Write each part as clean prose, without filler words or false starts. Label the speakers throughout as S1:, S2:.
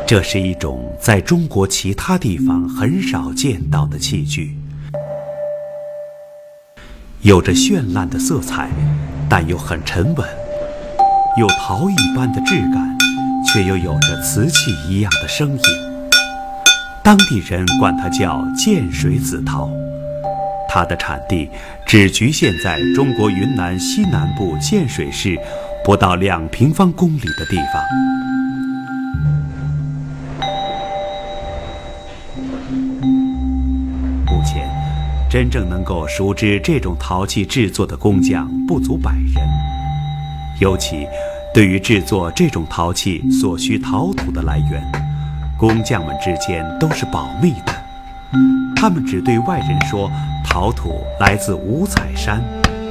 S1: 这是一种在中国其他地方很少见到的器具，有着绚烂的色彩，但又很沉稳，有陶一般的质感，却又有着瓷器一样的声音。当地人管它叫建水紫陶，它的产地只局限在中国云南西南部建水市不到2平方公里的地方。目前，真正能够熟知这种陶器制作的工匠不足100人，尤其对于制作这种陶器所需陶土的来源，工匠们之间都是保密的。他们只对外人说陶土来自五彩山。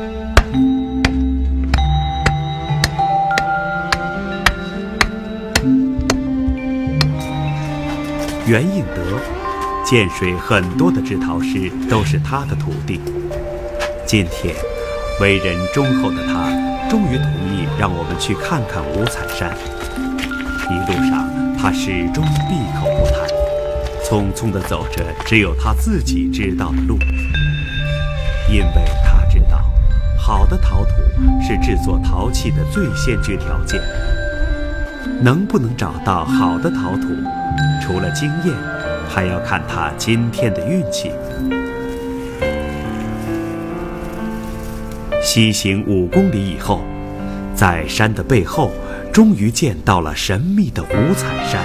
S1: 袁应德，建水很多的制陶师都是他的徒弟。今天，为人忠厚的他终于同意让我们去看看五彩山。一路上，他始终闭口不谈，匆匆地走着只有他自己知道的路。因为他知道，好的陶土是制作陶器的最先决条件。能不能找到好的陶土，除了经验，还要看他今天的运气。西行5公里以后，在山的背后，终于见到了神秘的五彩山。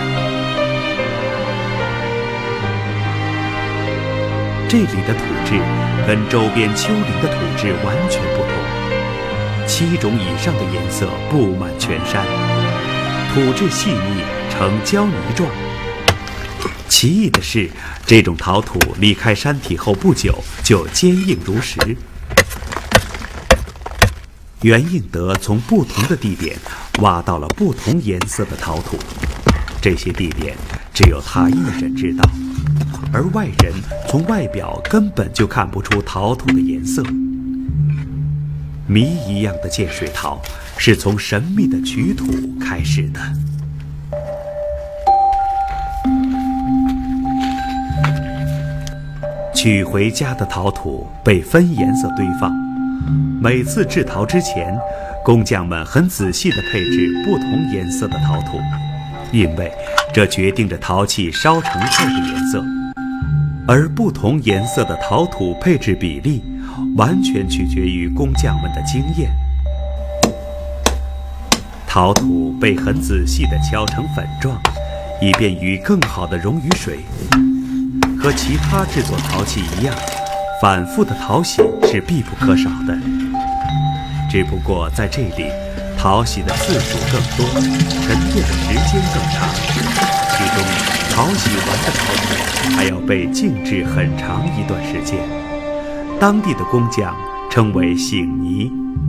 S1: 这里的土质跟周边丘陵的土质完全不同，7种以上的颜色布满全山，土质细腻，呈胶泥状。奇异的是，这种陶土离开山体后不久就坚硬如石。袁应德从不同的地点挖到了不同颜色的陶土，这些地点只有他一人知道，而外人从外表根本就看不出陶土的颜色。谜一样的建水陶是从神秘的取土开始的。取回家的陶土被分颜色堆放，每次制陶之前，工匠们很仔细地配置不同颜色的陶土，因为这决定着陶器烧成后的颜色。而不同颜色的陶土配置比例，完全取决于工匠们的经验。陶土被很仔细地敲成粉状，以便于更好地溶于水。和其他制作陶器一样，反复的淘洗是必不可少的。只不过在这里，淘洗的次数更多，沉淀的时间更长，其中淘洗完的陶土还要被静置很长一段时间。当地的工匠称为醒泥。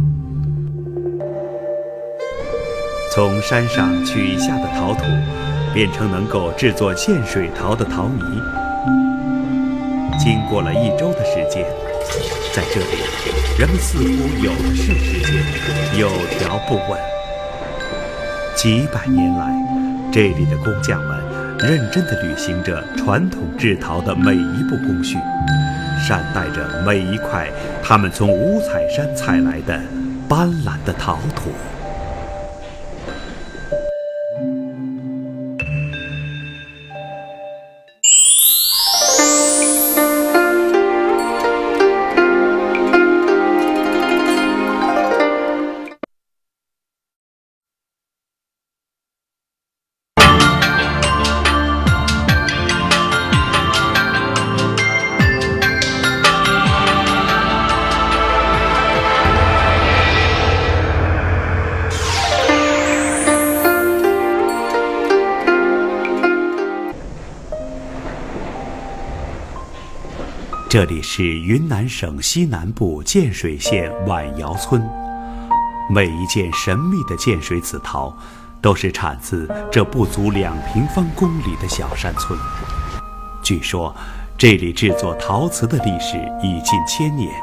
S1: 从山上取下的陶土，变成能够制作建水陶的陶泥。经过了1周的时间，在这里，人们似乎有的是时间，有条不紊。几百年来，这里的工匠们认真地履行着传统制陶的每一步工序，善待着每一块他们从五彩山采来的斑斓的陶土。这里是云南省西南部建水县晚窑村，每一件神秘的建水紫陶，都是产自这不足2平方公里的小山村。据说，这里制作陶瓷的历史已近1000年，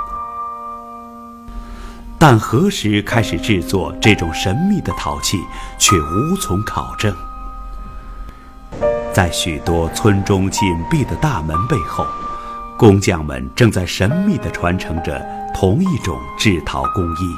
S1: 但何时开始制作这种神秘的陶器，却无从考证。 在许多村中紧闭的大门背后，工匠们正在神秘地传承着同一种制陶工艺。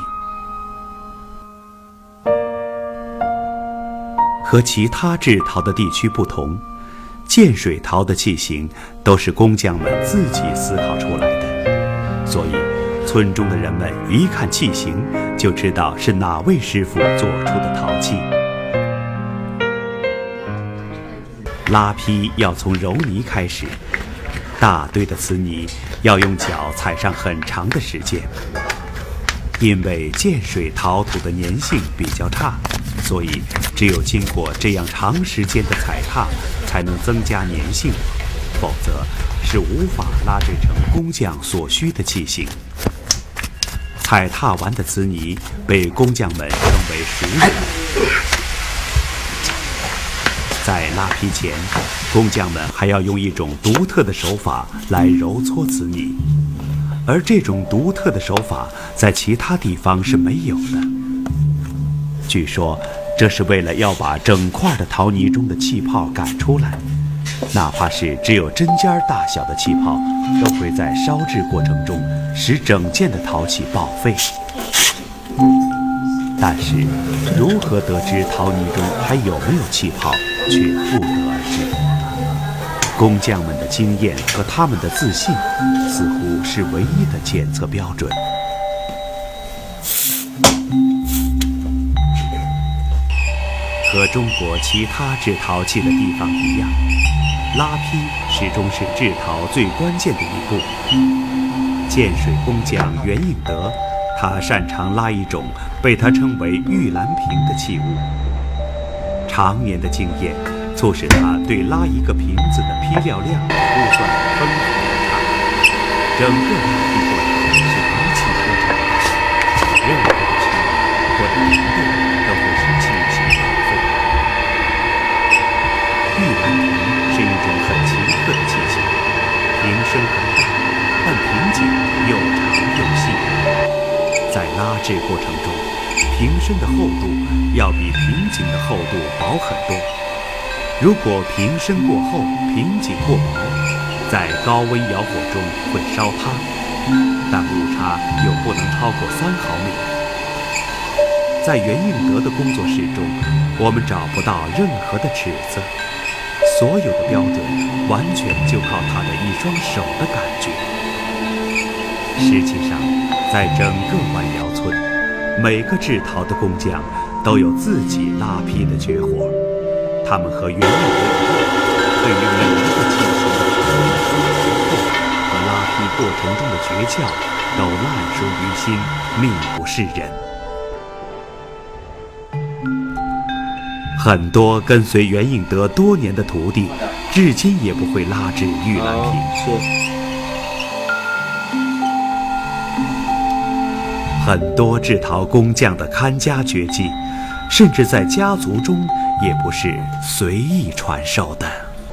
S1: 和其他制陶的地区不同，建水陶的器型都是工匠们自己思考出来的，所以村中的人们一看器型就知道是哪位师傅做出的陶器。拉坯要从揉泥开始，大堆的瓷泥要用脚踩上很长的时间。因为建水陶土的粘性比较差，所以只有经过这样长时间的踩踏，才能增加粘性，否则是无法拉制成工匠所需的器型。踩踏完的瓷泥被工匠们称为熟泥。在拉坯前，工匠们还要用一种独特的手法来揉搓瓷泥，而这种独特的手法在其他地方是没有的。据说，这是为了要把整块的陶泥中的气泡赶出来，哪怕是只有针尖大小的气泡，都会在烧制过程中使整件的陶器报废。但是，如何得知陶泥中还有没有气泡，却不得而知。工匠们的经验和他们的自信，似乎是唯一的检测标准。和中国其他制陶器的地方一样，拉坯始终是制陶最关键的一步。建水工匠袁应德，他擅长拉一种被他称为玉兰瓶的器物。常年的经验促使他对拉一个瓶子的坯料量估算得分毫不差。整个拉坯过程是一气呵成的，任何的轻或者停顿都会使器型报废。玉兰瓶是一种很奇特的器型，瓶身很大，但瓶颈又长又细。在拉制过程中，瓶身的厚度要比瓶颈的厚度薄很多。如果瓶身过厚，瓶颈过薄，在高温窑火中会烧塌，但误差又不能超过3毫米。在袁应德的工作室中，我们找不到任何的尺子，所有的标准完全就靠他的一双手的感觉。实际上，在整个万窑村，每个制陶的工匠都有自己拉坯的绝活，他们和袁应德一样，对于每一个器型的手艺和拉坯过程中的诀窍都烂熟于心，命不是人。很多跟随袁应德多年的徒弟，至今也不会拉制玉兰瓶。很多制陶工匠的看家绝技，甚至在家族中也不是随意传授的。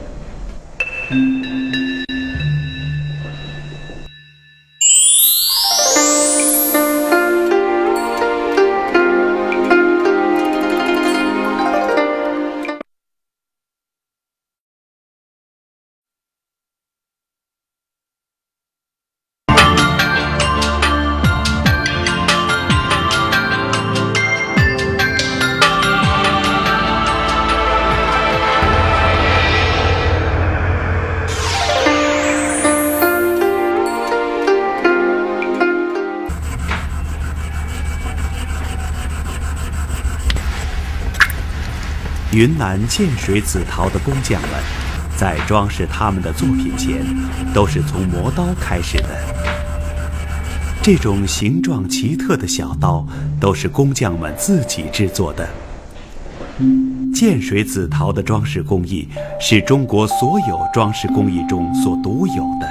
S1: 云南建水紫陶的工匠们，在装饰他们的作品前，都是从磨刀开始的。这种形状奇特的小刀，都是工匠们自己制作的。建水紫陶的装饰工艺，是中国所有装饰工艺中所独有的。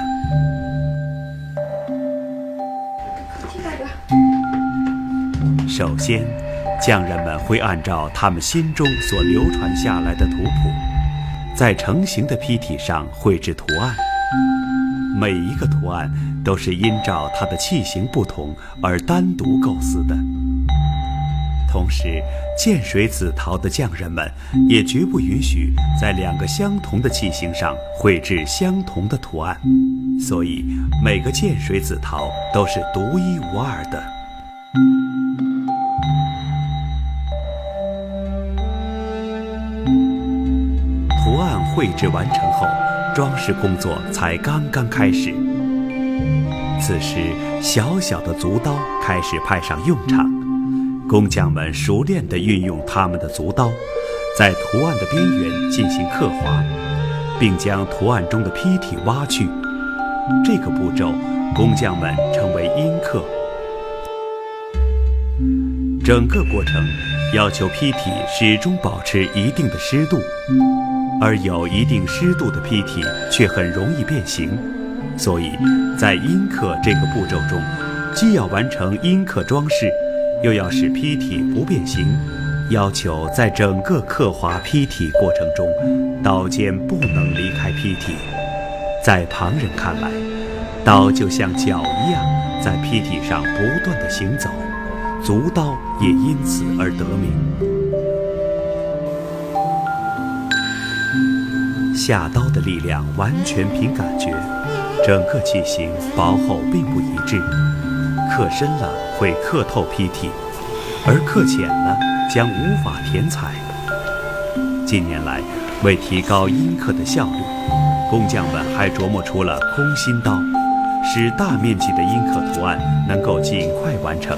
S1: 首先，匠人们会按照他们心中所流传下来的图谱，在成型的坯体上绘制图案。每一个图案都是依照它的器型不同而单独构思的。 同时，建水紫陶的匠人们也绝不允许在两个相同的器型上绘制相同的图案，所以每个建水紫陶都是独一无二的。图案绘制完成后，装饰工作才刚刚开始。此时，小小的足刀开始派上用场。工匠们熟练地运用他们的足刀，在图案的边缘进行刻划，并将图案中的坯体挖去。这个步骤，工匠们称为阴刻。整个过程要求坯体始终保持一定的湿度，而有一定湿度的坯体却很容易变形，所以在阴刻这个步骤中，既要完成阴刻装饰，又要使坯体不变形，要求在整个刻划坯体过程中，刀尖不能离开坯体。在旁人看来，刀就像脚一样在坯体上不断地行走，足刀也因此而得名。下刀的力量完全凭感觉，整个器型薄厚并不一致，刻深了会刻透坯体，而刻浅了将无法填彩。近年来，为提高阴刻的效率，工匠们还琢磨出了空心刀，使大面积的阴刻图案能够尽快完成。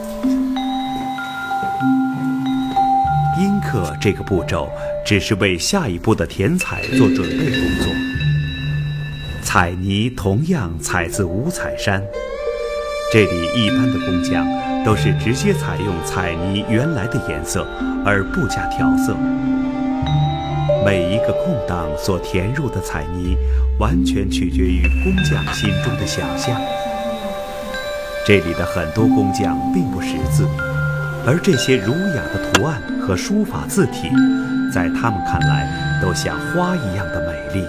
S1: 阴刻这个步骤只是为下一步的填彩做准备工作。彩泥同样采自五彩山，这里一般的工匠都是直接采用彩泥原来的颜色，而不加调色。每一个空档所填入的彩泥，完全取决于工匠心中的想象。这里的很多工匠并不识字，而这些儒雅的图案和书法字体，在他们看来都像花一样的美丽。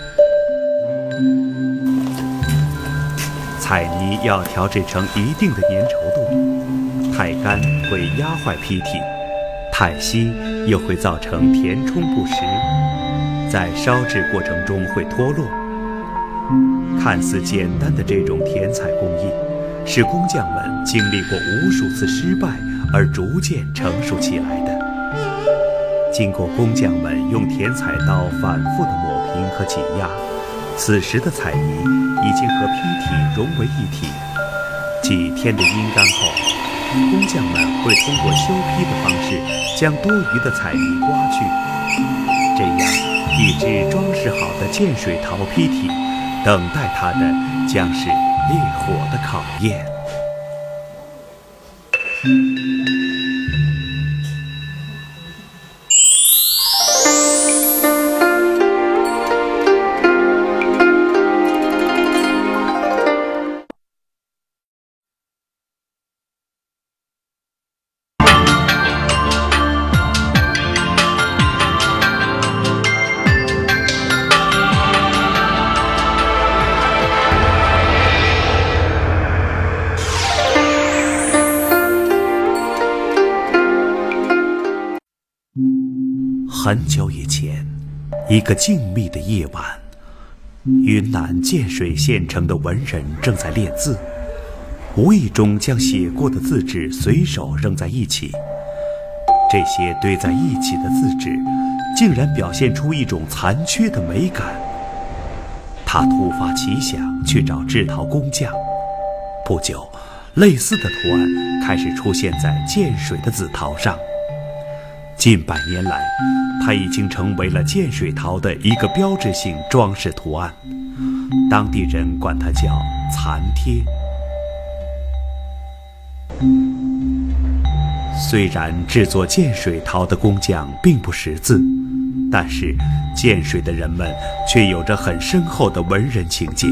S1: 彩泥要调制成一定的粘稠度，太干会压坏坯体，太稀又会造成填充不实，在烧制过程中会脱落。看似简单的这种填彩工艺，是工匠们经历过无数次失败而逐渐成熟起来的。经过工匠们用填彩刀反复的抹平和挤压，此时的彩泥已经和坯体融为一体。几天的阴干后，工匠们会通过修坯的方式将多余的彩泥刮去，这样一只装饰好的建水陶坯体，等待它的将是烈火的考验。很久以前，一个静谧的夜晚，云南建水县城的文人正在练字，无意中将写过的字纸随手扔在一起。这些堆在一起的字纸，竟然表现出一种残缺的美感。他突发奇想去找制陶工匠，不久，类似的图案开始出现在建水的紫陶上。近百年来，它已经成为了建水陶的一个标志性装饰图案，当地人管它叫残贴。虽然制作建水陶的工匠并不识字，但是建水的人们却有着很深厚的文人情结。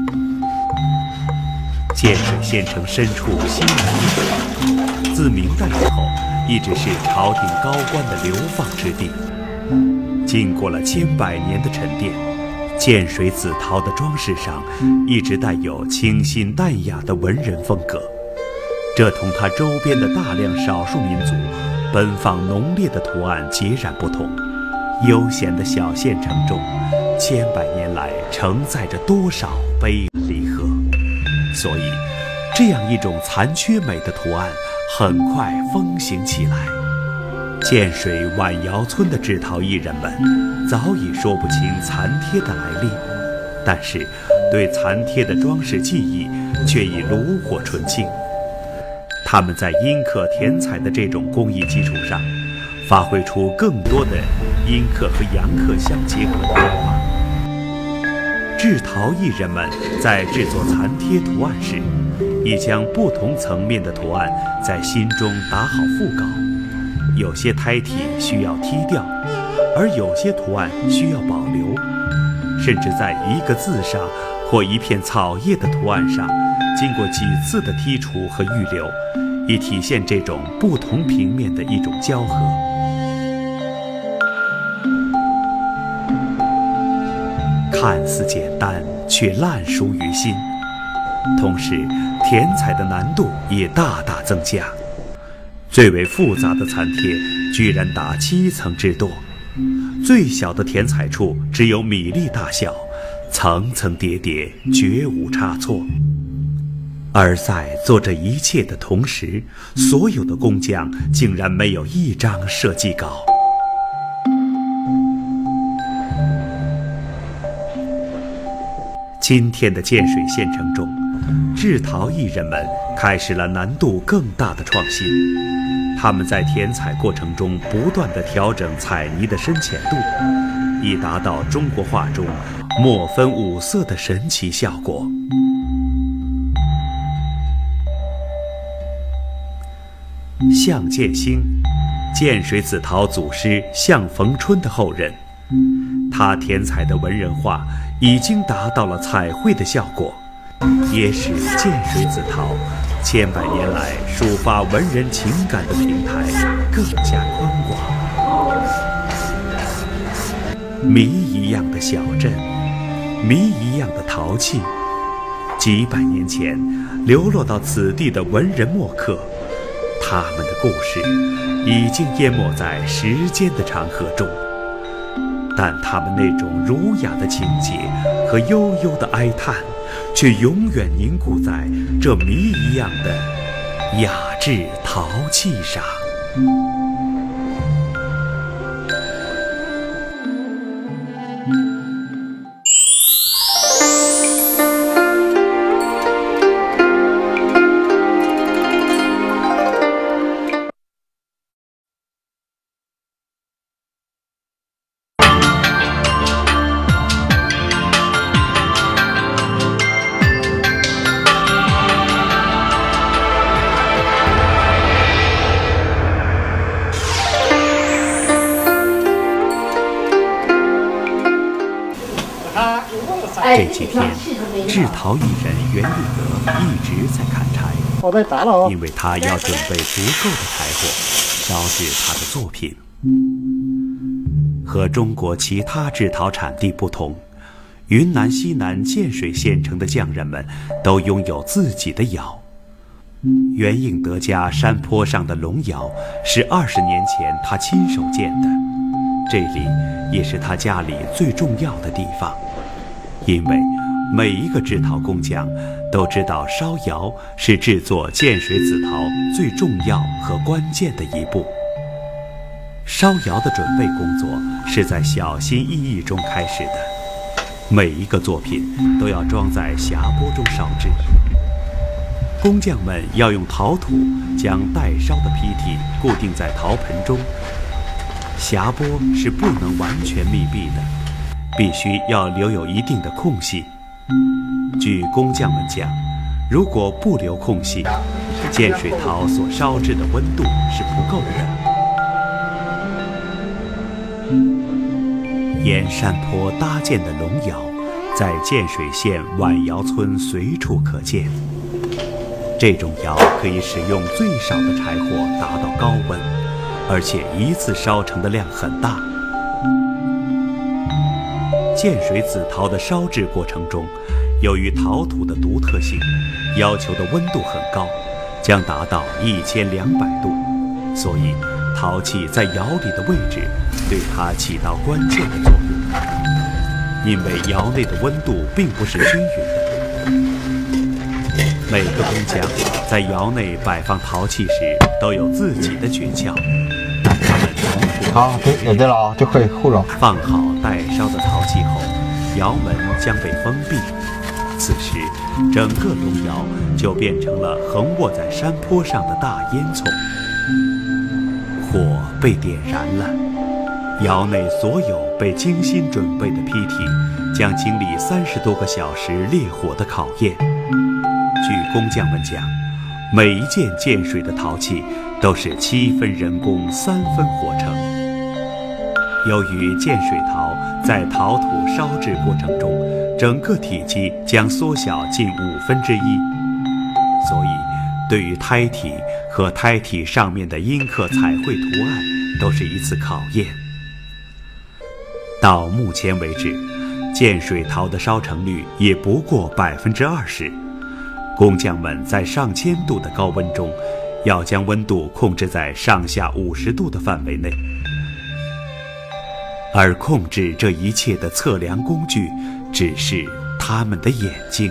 S1: 建水县城深处西南一水，自明代以后一直是朝廷高官的流放之地。经过了千百年的沉淀，建水紫陶的装饰上一直带有清新淡雅的文人风格。 这同它周边的大量少数民族奔放浓烈的图案截然不同。悠闲的小县城中，千百年来承载着多少悲离合，所以这样一种残缺美的图案很快风行起来。建水晚窑村的制陶艺人们早已说不清残贴的来历，但是对残贴的装饰技艺却已炉火纯青。他们在阴刻填彩的这种工艺基础上，发挥出更多的阴刻和阳刻相结合的变化。制陶艺人们在制作残贴图案时，已将不同层面的图案在心中打好腹稿。有些胎体需要剔掉，而有些图案需要保留，甚至在一个字上或一片草叶的图案上，经过几次的剔除和预留，以体现这种不同平面的一种交合。看似简单，却烂熟于心。同时，填彩的难度也大大增加。最为复杂的残贴居然达7层之多，最小的填彩处只有米粒大小，层层叠叠，绝无差错。而在做这一切的同时，所有的工匠竟然没有一张设计稿。今天的建水县城中，制陶艺人们开始了难度更大的创新。他们在填彩过程中不断地调整彩泥的深浅度，以达到中国画中墨分五色的神奇效果。向建兴，建水紫陶祖师向逢春的后人，他填彩的文人画已经达到了彩绘的效果，也使建水紫陶千百年来抒发文人情感的平台更加宽广。谜一样的小镇，谜一样的陶器，几百年前流落到此地的文人墨客，他们的故事已经淹没在时间的长河中，但他们那种儒雅的情节和悠悠的哀叹，却永远凝固在这谜一样的雅致陶器上。这几天，制陶艺人袁义德一直在砍柴，因为他要准备足够的柴火，烧制他的作品。和中国其他制陶产地不同，云南西南建水县城的匠人们都拥有自己的窑。袁应德家山坡上的龙窑是20年前他亲手建的，这里也是他家里最重要的地方。因为每一个制陶工匠都知道烧窑是制作建水紫陶最重要和关键的一步。烧窑的准备工作是在小心翼翼中开始的，每一个作品都要装在匣钵中烧制。工匠们要用陶土将待烧的坯体固定在陶盆中，匣钵是不能完全密闭的，必须要留有一定的空隙。据工匠们讲，如果不留空隙，建水陶所烧制的温度是不够的。沿山坡搭建的龙窑，在建水县晚窑村随处可见。这种窑可以使用最少的柴火达到高温，而且一次烧成的量很大。建水紫陶的烧制过程中，由于陶土的独特性，要求的温度很高， 将达到1200度，所以陶器在窑里的位置对它起到关键的作用。因为窑内的温度并不是均匀的，每个工匠在窑内摆放陶器时都有自己的诀窍。他们
S2: 好，对了啊，就可以护着。
S1: 放好待烧的陶器后，窑门将被封闭。此时，整个龙窑就变成了横卧在山坡上的大烟囱。火被点燃了，窑内所有被精心准备的坯体将经历30多个小时烈火的考验。据工匠们讲，每一件建水的陶器都是7分人工3分火成。由于建水陶在陶土烧制过程中，整个体积将缩小近1/5，所以对于胎体和胎体上面的阴刻彩绘图案都是一次考验。到目前为止，建水陶的烧成率也不过20%。工匠们在上千度的高温中，要将温度控制在上下50度的范围内。而控制这一切的测量工具，只是他们的眼睛。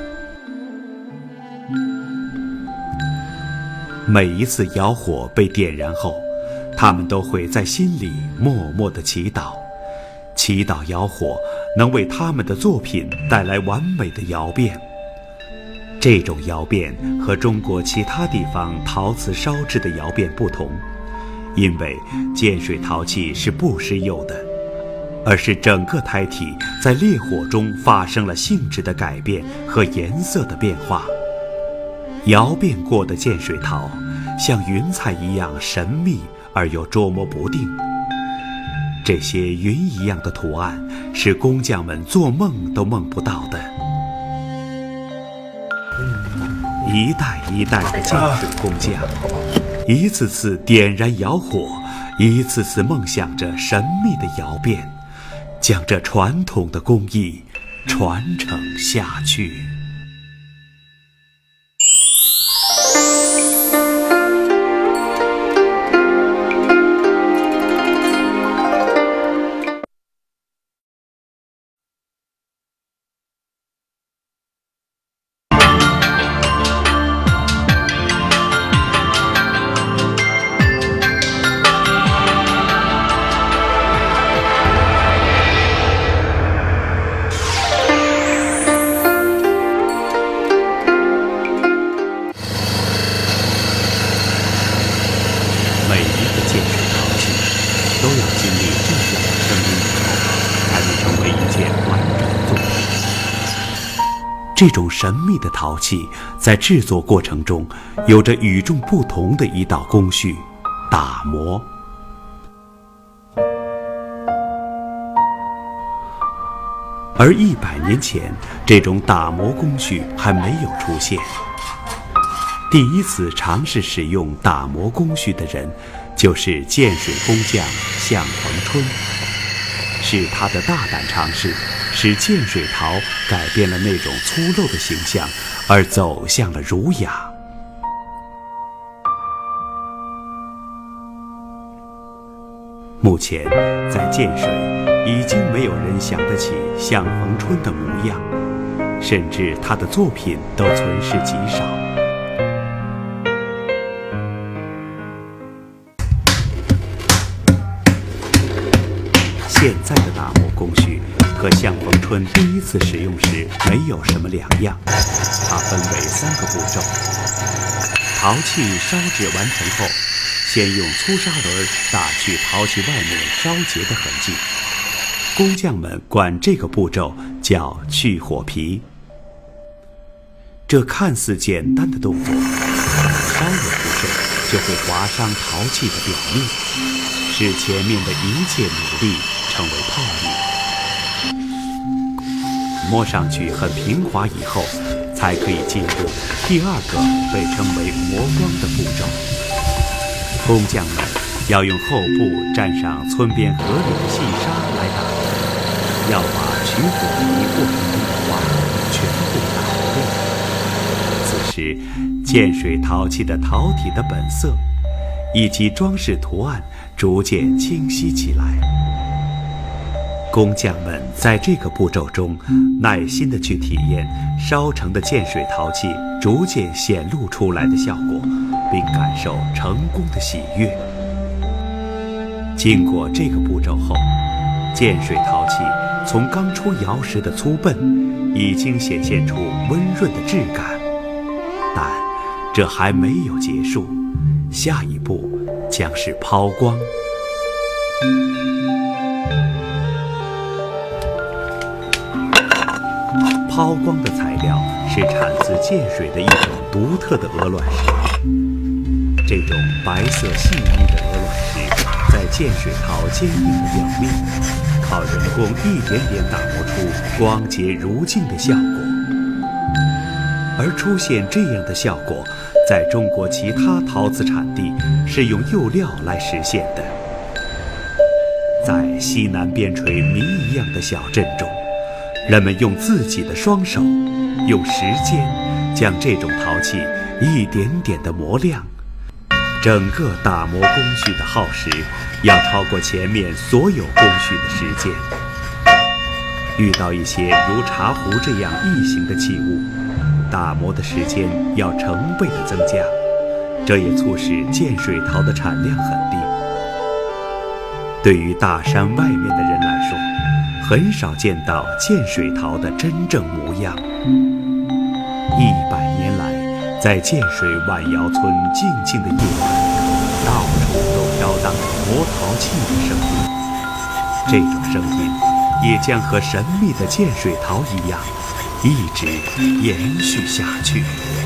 S1: 每一次窑火被点燃后，他们都会在心里默默地祈祷，祈祷窑火能为他们的作品带来完美的窑变。这种窑变和中国其他地方陶瓷烧制的窑变不同，因为建水陶器是不施釉的，而是整个胎体在烈火中发生了性质的改变和颜色的变化。窑变过的建水陶像云彩一样神秘而又捉摸不定，这些云一样的图案是工匠们做梦都梦不到的。一代一代的建水工匠，一次次点燃窑火，一次次梦想着神秘的窑变，将这传统的工艺传承下去。这种神秘的陶器在制作过程中有着与众不同的一道工序——打磨。而100年前，这种打磨工序还没有出现。第一次尝试使用打磨工序的人，就是建水工匠向逢春。是他的大胆尝试，使建水陶改变了那种粗陋的形象，而走向了儒雅。目前，在建水已经没有人想得起向逢春的模样，甚至他的作品都存世极少。现在的打磨工序和向逢春第一次使用时没有什么两样，它分为3个步骤。陶器烧制完成后，先用粗砂轮打去陶器外面烧结的痕迹，工匠们管这个步骤叫去火皮。这看似简单的动作，稍有不慎就会划伤陶器的表面，使前面的一切努力成为泡影。摸上去很平滑以后，才可以进入第2个被称为磨光的步骤。工匠们要用厚布蘸上村边河里的细沙来打磨，要把取火皮过程中的花全部打掉。此时， 建水陶器的陶体的本色，以及装饰图案逐渐清晰起来。工匠们在这个步骤中，耐心地去体验烧成的建水陶器逐渐显露出来的效果，并感受成功的喜悦。经过这个步骤后，建水陶器从刚出窑时的粗笨，已经显现出温润的质感。但这还没有结束，下一步将是抛光。抛光的材料是产自建水的一种独特的鹅卵石。这种白色细腻的鹅卵石在建水陶坚硬的表面，靠人工一点点打磨出光洁如镜的效果。而出现这样的效果，在中国其他陶瓷产地是用釉料来实现的。在西南边陲谜一样的小镇中，人们用自己的双手，用时间将这种陶器一点点地磨亮。整个打磨工序的耗时要超过前面所有工序的时间。遇到一些如茶壶这样异形的器物，打磨的时间要成倍的增加，这也促使建水陶的产量很低。对于大山外面的人来说，很少见到建水陶的真正模样。100年来，在建水万窑村静静的夜晚，到处都飘荡着磨陶器的声音。这种声音也将和神秘的建水陶一样，一直延续下去。